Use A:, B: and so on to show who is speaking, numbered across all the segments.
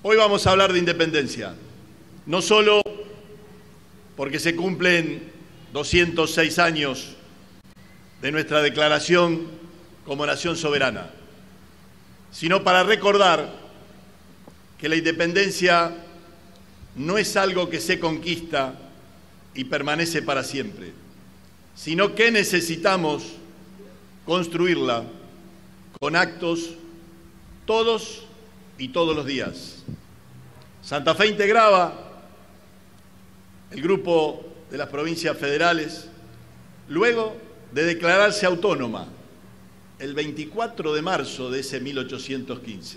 A: Hoy vamos a hablar de independencia, no solo porque se cumplen 206 años de nuestra declaración como nación soberana, sino para recordar que la independencia no es algo que se conquista y permanece para siempre, sino que necesitamos construirla con actos todos y todos los días. Santa Fe integraba el grupo de las provincias federales luego de declararse autónoma el 24 de marzo de ese 1815.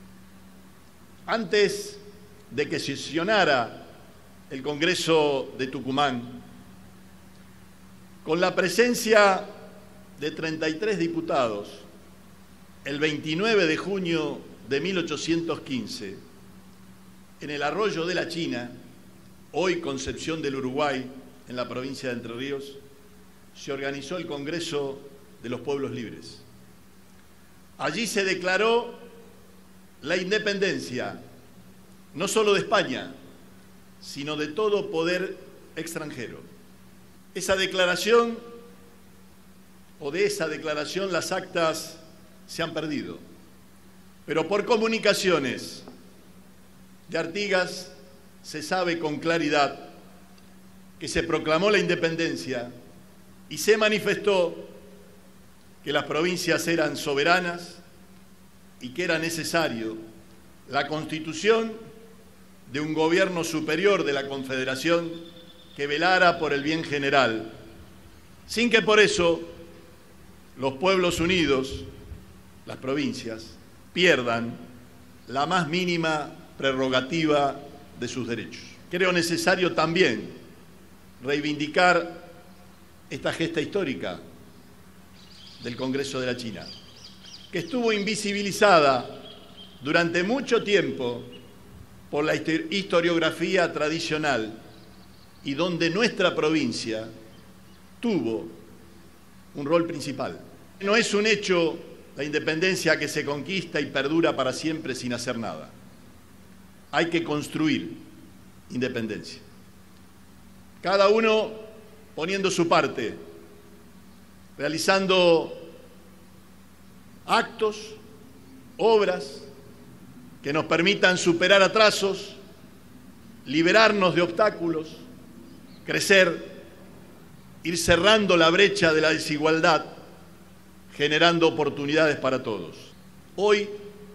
A: Antes de que sesionara el Congreso de Tucumán, con la presencia de 33 diputados, el 29 de junio de 1815, en el arroyo de la China, hoy Concepción del Uruguay, en la provincia de Entre Ríos, se organizó el Congreso de los Pueblos Libres. Allí se declaró la independencia, no solo de España, sino de todo poder extranjero. Esa declaración, o de esa declaración, las actas se han perdido, pero por comunicaciones de Artigas se sabe con claridad que se proclamó la independencia y se manifestó que las provincias eran soberanas y que era necesario la constitución de un gobierno superior de la Confederación que velara por el bien general, sin que por eso los pueblos unidos, las provincias, pierdan la más mínima prerrogativa de sus derechos. Creo necesario también reivindicar esta gesta histórica del Congreso de la China, que estuvo invisibilizada durante mucho tiempo por la historiografía tradicional y donde nuestra provincia tuvo un rol principal. No es un hecho la independencia que se conquista y perdura para siempre sin hacer nada. Hay que construir independencia. Cada uno poniendo su parte, realizando actos, obras que nos permitan superar atrasos, liberarnos de obstáculos, crecer, ir cerrando la brecha de la desigualdad, generando oportunidades para todos. Hoy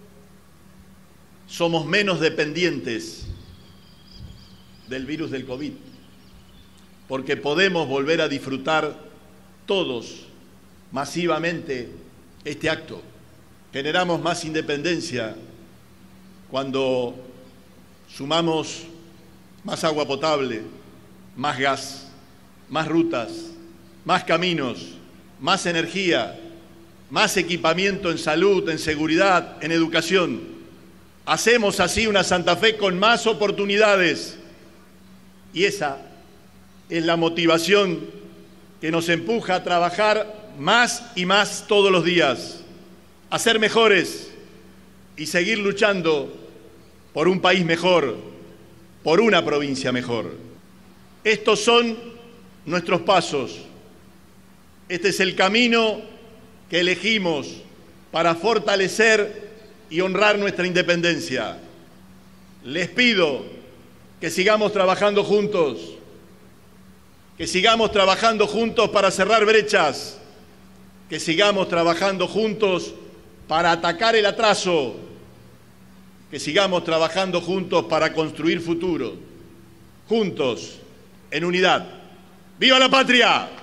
A: somos menos dependientes del virus del COVID, porque podemos volver a disfrutar todos masivamente este acto. Generamos más independencia cuando sumamos más agua potable, más gas, más rutas, más caminos, más energía, más equipamiento en salud, en seguridad, en educación. Hacemos así una Santa Fe con más oportunidades y esa es la motivación que nos empuja a trabajar más y más todos los días, a ser mejores y seguir luchando por un país mejor, por una provincia mejor. Estos son nuestros pasos. Este es el camino que elegimos para fortalecer y honrar nuestra independencia. Les pido que sigamos trabajando juntos, que sigamos trabajando juntos para cerrar brechas, que sigamos trabajando juntos para atacar el atraso, que sigamos trabajando juntos para construir futuro, juntos, en unidad. ¡Viva la patria!